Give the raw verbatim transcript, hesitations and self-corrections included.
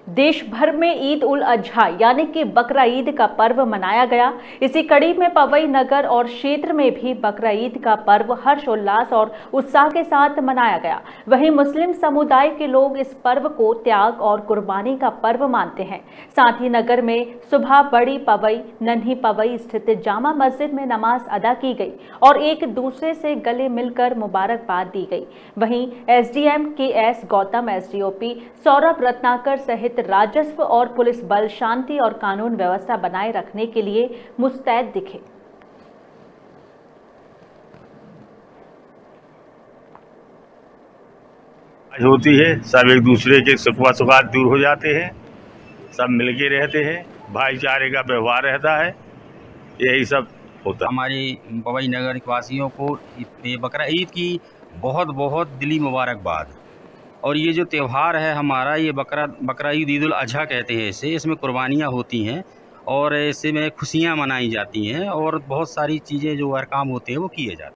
देश भर में ईद उल अजहा यानी कि बकरा ईद का पर्व मनाया गया। इसी कड़ी में पवई नगर और क्षेत्र में भी बकरा ईद का पर्व हर्षोल्लास और उत्साह के साथ मनाया गया। वहीं मुस्लिम समुदाय के लोग इस पर्व को त्याग और कुर्बानी का पर्व मानते हैं। साथ ही नगर में सुबह बड़ी पवई नन्ही पवई स्थित जामा मस्जिद में नमाज अदा की गई और एक दूसरे से गले मिलकर मुबारकबाद दी गई। वहीं SDM K S Gautam, SDOP Saurabh Ratnakar सहित राजस्व और पुलिस बल शांति और कानून व्यवस्था बनाए रखने के लिए मुस्तैद दिखे। आज होती है, सब एक दूसरे के सुखवा सुखात दूर हो जाते हैं, सब मिलके रहते हैं, भाईचारे का व्यवहार रहता है, यही सब होता है। हमारे पवई नगर वासियों को ये बकरा ईद की बहुत बहुत दिली मुबारकबाद। और ये जो त्यौहार है हमारा, ये बकरा बकरा ईद ईद उल अजहा कहते हैं इसे। इसमें कुर्बानियाँ होती हैं और इसमें खुशियाँ मनाई जाती हैं और बहुत सारी चीज़ें जो अहकाम होते हैं वो किए जाते हैं।